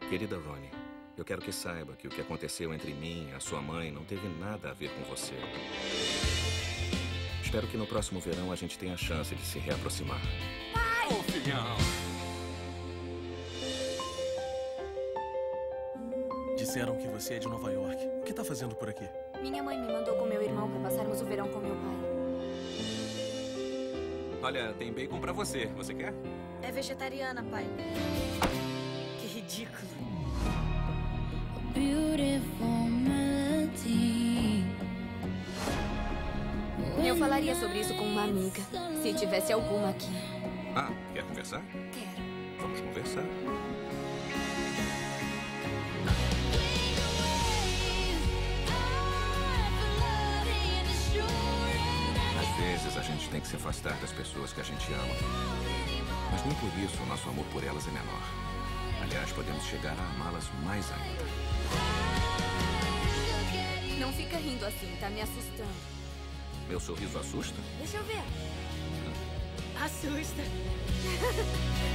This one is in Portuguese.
Querida Ronnie, eu quero que saiba que o que aconteceu entre mim e a sua mãe não teve nada a ver com você. Espero que no próximo verão a gente tenha a chance de se reaproximar. Pai! Ô, filhão! Disseram que você é de Nova York. O que tá fazendo por aqui? Minha mãe me mandou com meu irmão para passarmos o verão com meu pai. Olha, tem bacon pra você. Você quer? É vegetariana, pai. Que ridículo. Eu falaria sobre isso com uma amiga, se tivesse alguma aqui. Ah, quer conversar? Quero. Vamos conversar. Às vezes a gente tem que se afastar das pessoas que a gente ama. Mas nem por isso o nosso amor por elas é menor. Aliás, podemos chegar a amá-las mais ainda. Não fica rindo assim, tá me assustando. Meu sorriso assusta? Deixa eu ver. Assusta.